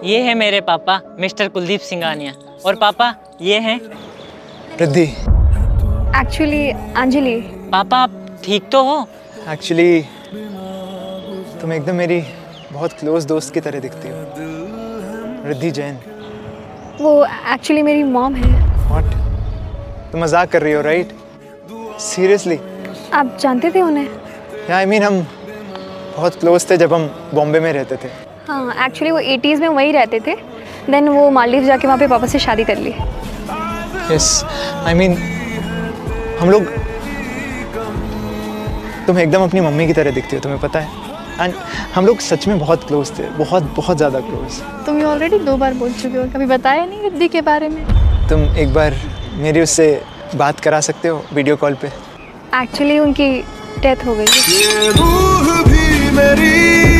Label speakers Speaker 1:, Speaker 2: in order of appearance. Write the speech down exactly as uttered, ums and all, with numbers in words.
Speaker 1: ये है मेरे पापा मिस्टर कुलदीप सिंघानिया, और पापा ये हैं
Speaker 2: रिद्धि।
Speaker 3: एक्चुअली अंजलि।
Speaker 1: पापा आप ठीक तो हो?
Speaker 2: एक्चुअली तुम एकदम मेरी बहुत क्लोज दोस्त की तरह दिखती हो, रिद्धि जैन।
Speaker 3: वो एक्चुअली मेरी मॉम है।
Speaker 2: व्हाट? तुम मजाक कर रही हो राइट? सीरियसली?
Speaker 3: आप जानते थे उन्हें?
Speaker 2: या आई मीन हम बहुत क्लोज थे जब हम बॉम्बे में रहते थे।
Speaker 3: हाँ, एक्चुअली वो एटीज़ में वहीं रहते थे, देन वो मालदीव जाके वहाँ पे पापा से शादी कर ली।
Speaker 2: यस, आई मीन हम लोग, तुम एकदम अपनी मम्मी की तरह दिखती हो, तुम्हें पता है। एंड हम लोग सच में बहुत क्लोज थे, बहुत बहुत ज़्यादा क्लोज।
Speaker 3: तुम ये ऑलरेडी दो बार बोल चुके हो, कभी बताया नहीं रिद्धि के बारे में।
Speaker 2: तुम एक बार मेरी उससे बात करा सकते हो वीडियो कॉल पे?
Speaker 3: एक्चुअली उनकी डेथ हो गई है।
Speaker 4: ये रूह भी मेरी